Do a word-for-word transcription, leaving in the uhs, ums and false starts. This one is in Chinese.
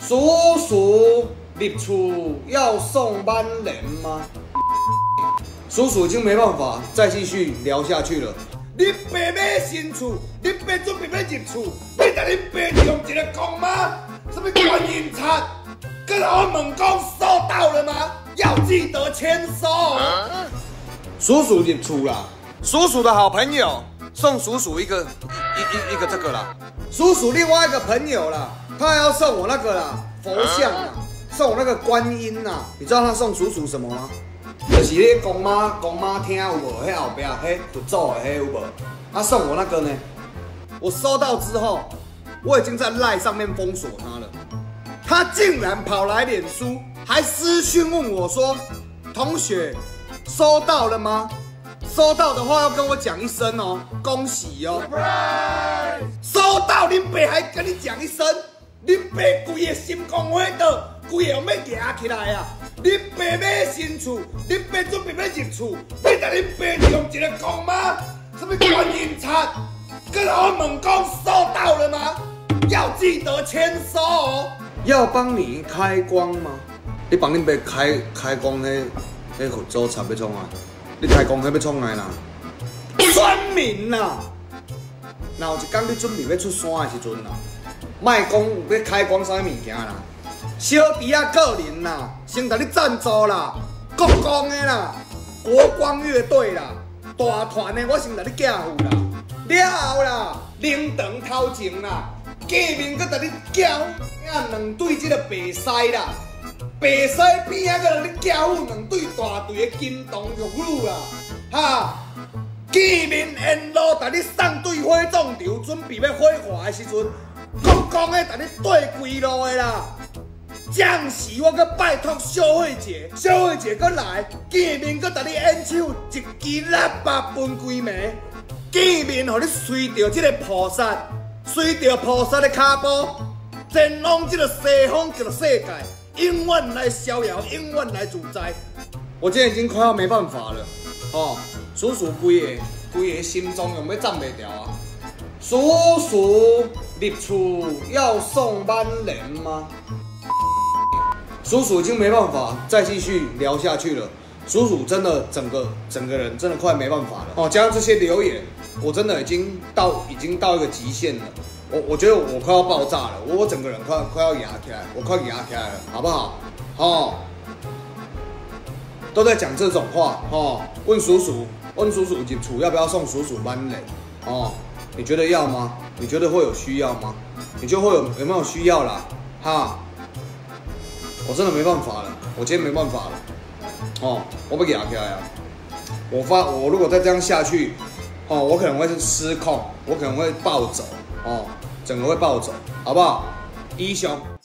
叔叔入厝要送班人吗？叔叔已经没办法再继续聊下去了。你爸买新厝，你爸准备要入厝，你甲恁爸用一个公妈，什么观音叉？跟我问讲收到了吗？要记得签收。啊、叔叔入厝啦，叔叔的好朋友送叔叔一个一一一个这个啦。叔叔另外一个朋友啦，他要送我那个啦佛像啦，送我那个观音啦。你知道他送叔叔什么吗？就是迄公妈公妈厅有无？迄后壁迄佛祖的迄有无？他送我那个呢，我收到之后，我已经在赖上面封锁他了。他竟然跑来脸书，还私讯问我说：“同学，收到了吗？收到的话要跟我讲一声哦，恭喜哦！” Surprise! 收到，恁爸还跟你讲一声，恁爸规个心肝火倒，规个要压起来啊！恁爸买新厝，恁爸准备要入厝，你甲恁爸用一个公妈，什么观音叉？跟我问讲收到了吗？要记得签收哦。要帮你开光吗？你帮恁爸开开光迄迄佛祖插要创啊？你开光迄要创来啦？选民啦！若有一天你准备要出山的时阵啦，莫讲要开光啥物物件啦，小弟啊个人啦，先甲你赞助啦，国光的啦，国光乐队啦，大团的我先甲你寄付啦，了后啦，灵堂头前啦。见面搁甲你叫，啊两对这个白狮啦，白狮边啊搁甲你叫两对大对的金童玉女啦，哈！见面沿路甲你送对火葬场，准备要火化的时阵，公公的甲你对规路的啦。暂时我搁拜托小慧姐，小慧姐搁来见面，搁甲你演唱一支喇叭分规暝，见面互你随着这个菩萨。随着菩萨的脚步，前往这个西方这个世界，永远来逍遥，永远来自在。我今天已经快要没办法了，哦，叔叔规个规个心中有没有站袂掉啊？叔叔入厝要送班人吗？叔叔已经没办法再继续聊下去了。叔叔真的整个整个人真的快没办法了哦，加上这些留言，我真的已经到已经到一个极限了。我我觉得我快要爆炸了，我整个人快快要压起来，我快压起来了，好不好？哦，都在讲这种话哦。问叔叔，问叔叔入厝要不要送叔叔班人？哦，你觉得要吗？你觉得会有需要吗？你觉得会有有没有需要啦？哈，我真的没办法了，我今天没办法了。哦，我被压起来啊！我发，我如果再这样下去，哦，我可能会失控，我可能会暴走，哦，整个会暴走，好不好？一雄。